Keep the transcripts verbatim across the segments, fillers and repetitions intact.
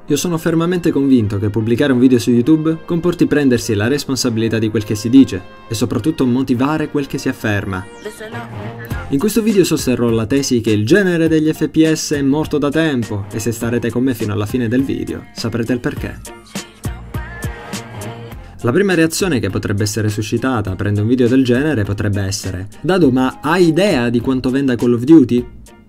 Io sono fermamente convinto che pubblicare un video su YouTube comporti prendersi la responsabilità di quel che si dice e soprattutto motivare quel che si afferma. In questo video sosterrò la tesi che il genere degli F P S è morto da tempo e se starete con me fino alla fine del video saprete il perché. La prima reazione che potrebbe essere suscitata aprendo un video del genere potrebbe essere: Dado, ma hai idea di quanto venda Call of Duty?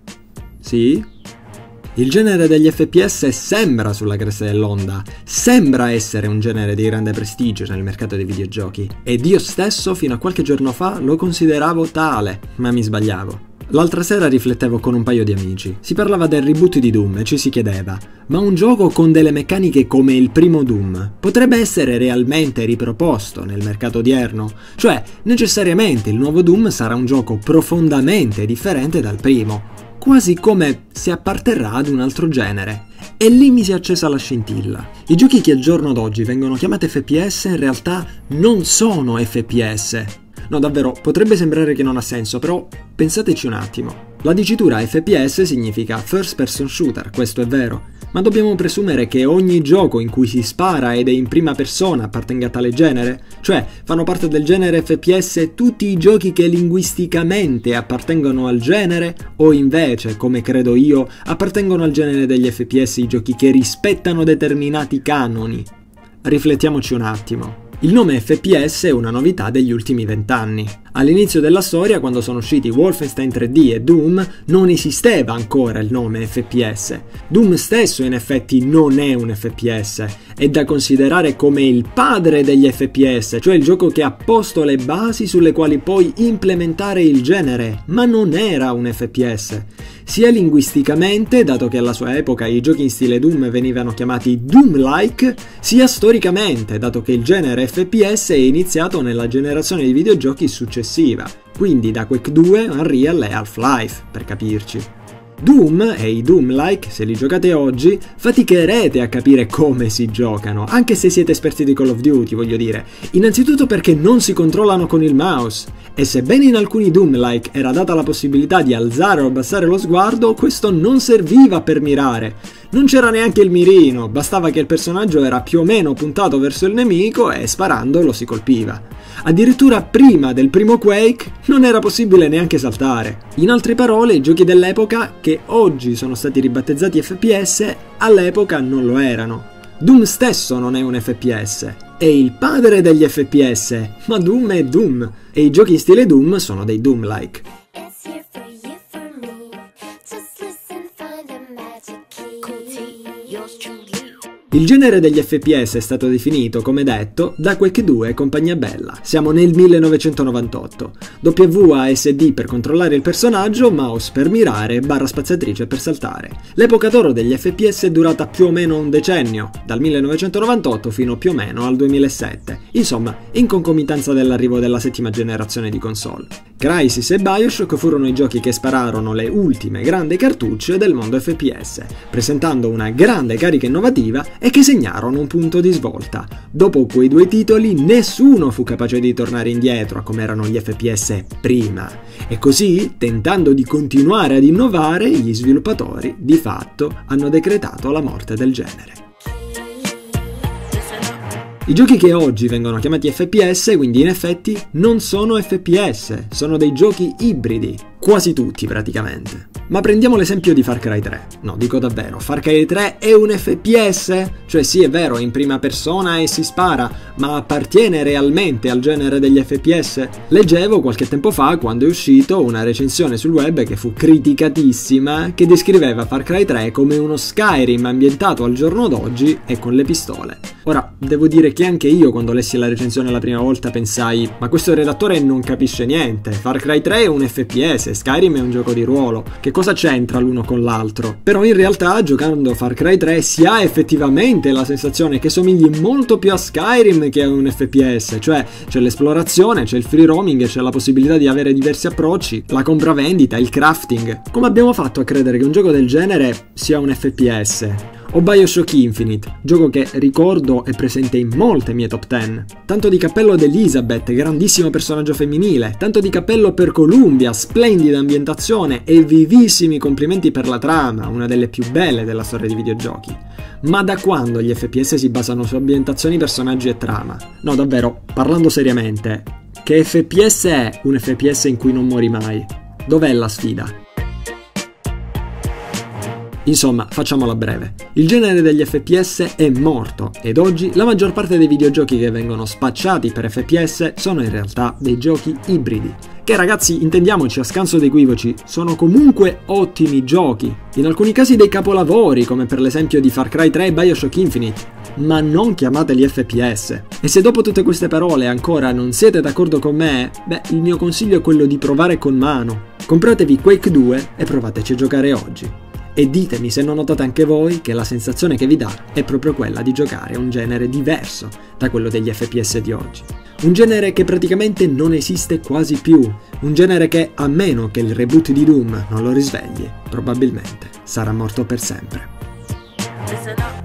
Sì? Il genere degli F P S sembra sulla cresta dell'onda, sembra essere un genere di grande prestigio nel mercato dei videogiochi, ed io stesso fino a qualche giorno fa lo consideravo tale, ma mi sbagliavo. L'altra sera riflettevo con un paio di amici, si parlava del reboot di Doom e ci si chiedeva: ma un gioco con delle meccaniche come il primo Doom potrebbe essere realmente riproposto nel mercato odierno? Cioè, necessariamente il nuovo Doom sarà un gioco profondamente differente dal primo, quasi come se apparterrà ad un altro genere. E lì mi si è accesa la scintilla. I giochi che al giorno d'oggi vengono chiamati F P S in realtà non sono F P S. No, davvero, potrebbe sembrare che non ha senso, però pensateci un attimo. La dicitura F P S significa First Person Shooter, questo è vero, ma dobbiamo presumere che ogni gioco in cui si spara ed è in prima persona appartenga a tale genere? Cioè, fanno parte del genere F P S tutti i giochi che linguisticamente appartengono al genere, o invece, come credo io, appartengono al genere degli F P S i giochi che rispettano determinati canoni? Riflettiamoci un attimo. Il nome F P S è una novità degli ultimi vent'anni. All'inizio della storia, quando sono usciti Wolfenstein tre D e Doom, non esisteva ancora il nome F P S. Doom stesso in effetti non è un F P S, è da considerare come il padre degli F P S, cioè il gioco che ha posto le basi sulle quali poi implementare il genere, ma non era un F P S. Sia linguisticamente, dato che alla sua epoca i giochi in stile Doom venivano chiamati Doom-like, sia storicamente, dato che il genere F P S è iniziato nella generazione di videogiochi successiva, quindi da Quake due, Unreal e Half-Life, per capirci. Doom e i Doom-like, se li giocate oggi, faticherete a capire come si giocano, anche se siete esperti di Call of Duty, voglio dire. Innanzitutto perché non si controllano con il mouse, e sebbene in alcuni Doom-like era data la possibilità di alzare o abbassare lo sguardo, questo non serviva per mirare. Non c'era neanche il mirino, bastava che il personaggio era più o meno puntato verso il nemico e sparando lo si colpiva. Addirittura prima del primo Quake non era possibile neanche saltare. In altre parole, i giochi dell'epoca, che oggi sono stati ribattezzati F P S, all'epoca non lo erano. Doom stesso non è un F P S, è il padre degli F P S, ma Doom è Doom, e i giochi in stile Doom sono dei Doom-like. Il genere degli F P S è stato definito, come detto, da Quake due e compagnia bella. Siamo nel millenovecentonovantotto. W A S D per controllare il personaggio, mouse per mirare, barra spaziatrice per saltare. L'epoca d'oro degli F P S è durata più o meno un decennio, dal millenovecentonovantotto fino più o meno al duemilasette, insomma, in concomitanza dell'arrivo della settima generazione di console. Crysis e Bioshock furono i giochi che spararono le ultime grandi cartucce del mondo F P S, presentando una grande carica innovativa e che segnarono un punto di svolta. Dopo quei due titoli nessuno fu capace di tornare indietro a come erano gli F P S prima, e così, tentando di continuare ad innovare, gli sviluppatori di fatto hanno decretato la morte del genere. I giochi che oggi vengono chiamati F P S, quindi in effetti, non sono F P S, sono dei giochi ibridi, quasi tutti praticamente. Ma prendiamo l'esempio di Far Cry tre. No, dico davvero, Far Cry tre è un F P S? Cioè sì, è vero, è in prima persona e si spara, ma appartiene realmente al genere degli F P S? Leggevo qualche tempo fa, quando è uscito, una recensione sul web che fu criticatissima, che descriveva Far Cry tre come uno Skyrim ambientato al giorno d'oggi e con le pistole. Ora, devo dire che anche io quando lessi la recensione la prima volta pensai: ma questo redattore non capisce niente, Far Cry tre è un F P S, Skyrim è un gioco di ruolo, che cosa c'entra l'uno con l'altro? Però in realtà, giocando Far Cry tre, si ha effettivamente la sensazione che somigli molto più a Skyrim che a un F P S, cioè c'è l'esplorazione, c'è il free roaming, c'è la possibilità di avere diversi approcci, la compravendita, il crafting. Come abbiamo fatto a credere che un gioco del genere sia un F P S? O Bioshock Infinite, gioco che, ricordo, è presente in molte mie top dieci. Tanto di cappello ad Elizabeth, grandissimo personaggio femminile, tanto di cappello per Columbia, splendida ambientazione e vivissimi complimenti per la trama, una delle più belle della storia di videogiochi. Ma da quando gli F P S si basano su ambientazioni, personaggi e trama? No, davvero, parlando seriamente, che F P S è un F P S in cui non muori mai? Dov'è la sfida? Insomma, facciamola breve. Il genere degli F P S è morto ed oggi la maggior parte dei videogiochi che vengono spacciati per F P S sono in realtà dei giochi ibridi. Che ragazzi, intendiamoci, a scanso di equivoci, sono comunque ottimi giochi. In alcuni casi dei capolavori, come per l'esempio di Far Cry tre e Bioshock Infinite. Ma non chiamateli F P S. E se dopo tutte queste parole ancora non siete d'accordo con me, beh, il mio consiglio è quello di provare con mano. Compratevi Quake due e provateci a giocare oggi. E ditemi se non notate anche voi che la sensazione che vi dà è proprio quella di giocare a un genere diverso da quello degli F P S di oggi. Un genere che praticamente non esiste quasi più, un genere che, a meno che il reboot di Doom non lo risvegli, probabilmente sarà morto per sempre.